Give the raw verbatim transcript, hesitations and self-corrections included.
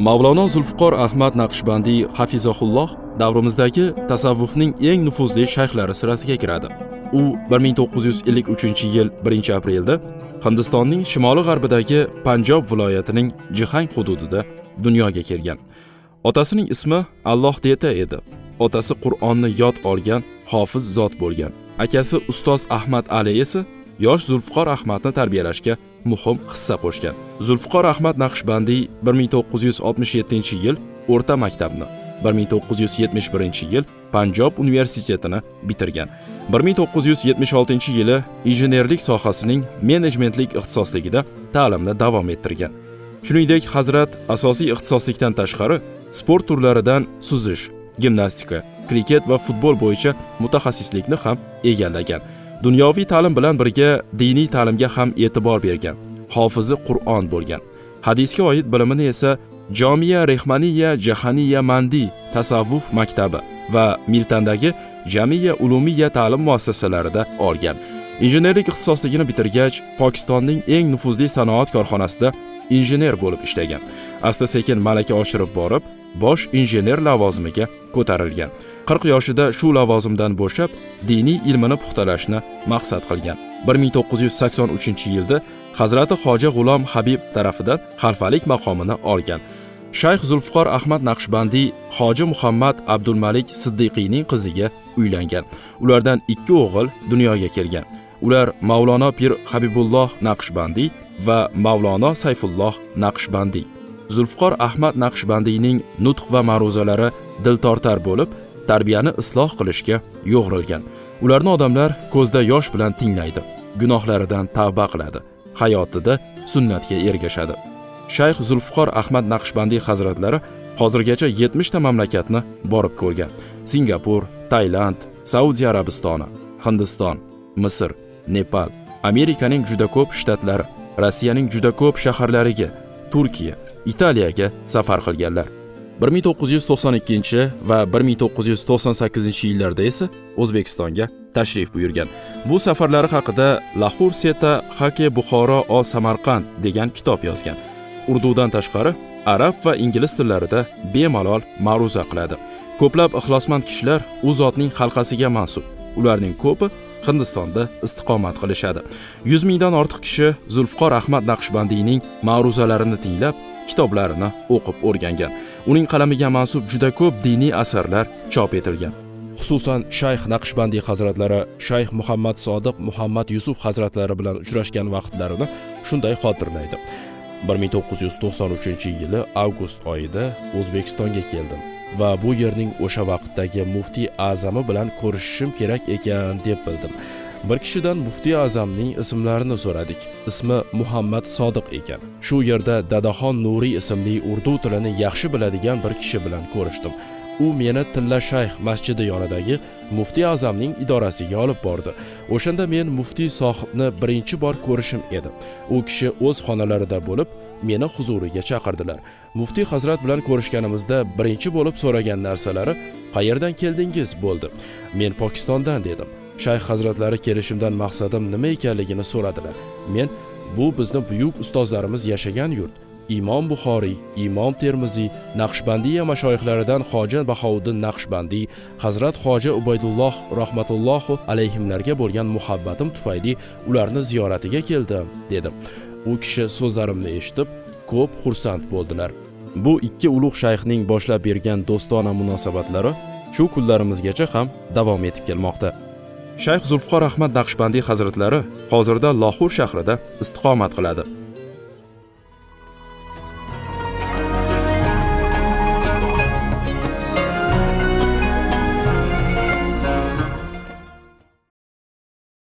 Mavlono Zulfiqor Ahmad Naqshbandiy hafizahulloh davrimizdagi tasavvufning eng nufuzli shayxlari sirasiga kiradi. U bir ming to'qqiz yuz ellik uchinchi yil birinchi aprelda Hindistonning shimoli-g'arbidagi Panjob viloyatining Jihang hududida dunyoga kelgan. Otasining ismi Alloh Deta edi. Otasi Qur'onni yod olgan hofiz zot bo'lgan. Akasi ustoz Ahmad Ali esa yosh Zulfiqor Ahmadni tarbiyalashga muhim hissa qo'shgan. Zulfiqor Ahmad Naqshbandiy bir ming to'qqiz yuz oltmish yettinchi yil o'rta maktabni, bir ming to'qqiz yuz yetmish birinchi yil Panjob universitetini bitirgan. bir ming to'qqiz yuz yetmish oltinchi yili injenerlik sohasining menejmentlik ixtisosligida ta'limni davom ettirgan. Shuningdek, Hazrat asosiy ixtisoslikdan tashqari sport turlaridan suzish, gimnastika, kriket va futbol bo'yicha mutaxassislikni ham egallagan. Dunyoviy ta'lim bilan birga diniy ta'limga ham e'tibor bergan. Hofizi Qur'on bo'lgan. Hadisga oid bilimini esa Jamiya Rehmaniya Jahaniya Mandi tasavvuf maktabi va Miltandagi Jamiya Ulumiya ta'lim muassasalarida olgan. Injenerlik ixtisosligini bitirgach, Pokistonning eng nufuzli sanoat korxonasida injener bo'lib ishlagan. Asta-sekin malaka oshirib borib, bosh injener lavozimiga ko'tarilgan. qirq yoshida shu lavozimdan bo'shab, diniy ilmini puxtalashni maqsad qilgan. bir ming to'qqiz yuz sakson uchinchi yilda Hazrati Xoja G'ulom Habib tarafidan xalfalik maqomini olgan. Shayx Zulfiqor Ahmad Naqshbandiy Hoji Muhammad Abdulmalik Siddiqiyning qiziga uylangan. Ulardan ikki o'g'il dunyoga kelgan. Ular Mavlono Pir Habibulloh Naqshbandiy va Mavlono Sayfulloh Naqshbandiy. Zulfiqor Ahmad Naqshbandiyning nutq va ma'ruzalari diltortar bo'lib, tarbiyani isloh qilishga yo'g'rilgan. Ularni odamlar ko'zda yosh bilan tinglaydi, gunohlaridan tavba qiladi, hayotida sunnatga ergashadi. Shayx Zulfiqor Ahmad Naqshbandiy hazratlari hozirgacha yetmish ta mamlakatni borib ko'rgan. Singapur, Tailand, Saudiya Arabistoni, Hindiston, Misr, Nepal, Amerikaning juda ko'p shtatlari, Rossiyaning juda ko'p shaharlariga, Turkiya, Italiyaga safar qilganlar. bir ming to'qqiz yuz to'qson ikkinchi va bir ming to'qqiz yuz to'qson sakkizinchi yillarda esa O'zbekistonga tashrif buyurgan. Bu safarlari haqida Lahur Seta Hake Buxoro o Samarqand degan kitob yozgan. Urdudan tashqari arab va ingliz tillarida bemalol ma'ruza qiladi. Ko'plab ixlosmand kishilar u zotning xalqasiga mansub. Ularning ko'pi Hindistonda istiqomat qilishadi. yuz mingdan ortiq kishi Zulfiqor Ahmad Naqshbandiyning ma'ruzalarini tinglab, kitoblarini o'qib o'rgangan. Uning qalamiga mansub juda ko'p diniy asarlar chop etilgan. Xususan Shayx Naqshbandiy hazratlari Shayx Muhammad Sodiq Muhammad Yusuf hazratlari bilan uchrashgan vaqtlarini shunday xotirlaydi. bir ming to'qqiz yuz to'qson uchinchi yili avgust oyida O'zbekistonga keldim va bu yerning o'sha vaqtdagi muftiy a'zami bilan ko'rishishim kerak ekan deb bildim. Bir kishidan muftiy a'zamning ismlarini so'radik. Ismi Muhammad Sodiq ekan. Shu yerda Dadaxon Nuriy ismli urdu tilini yaxshi biladigan bir kishi bilan ko'rishdim. U meni Tilla Shayx masjidi yonidagi muftiy a'zamning idorasiga olib bordi. O'shanda men muftiy sohibni birinchi bor ko'rishim edi. U kishi o'z xonalarida bo'lib, meni huzuriga chaqirdilar. Muftiy hazrat bilan ko'rishganimizda birinchi bo'lib so'ragan narsalari "Qayerdan keldingiz?" bo'ldi. Men Pokistondan dedim. Shayx hazratlari kelishimdan maqsadim nima ekanligini so'radilar. Men bu bizning buyuk ustozlarimiz yashagan yurt. Imom Buxoriy, Imom Termiziy, Naqshbandiya mashoyixlaridan Xoja Bahouddin Naqshbandiy, Hazrat Xoja Ubaydulloh rahmatullohi alayhimlarga bo'lgan muhabbatim tufayli ularni ziyoratiga keldim, dedim. U kishi so'zlarimni eshitib, ko'p xursand bo'ldilar. Bu ikki ulug' shayxning boshlab bergan do'stona munosabatlari shu kunlarimizgacha ham davom etib kelmoqda. Shayx Zulfiqor Ahmad Naqshbandiy hazratlari hozirda Lahur shahrida istiqomat qiladi.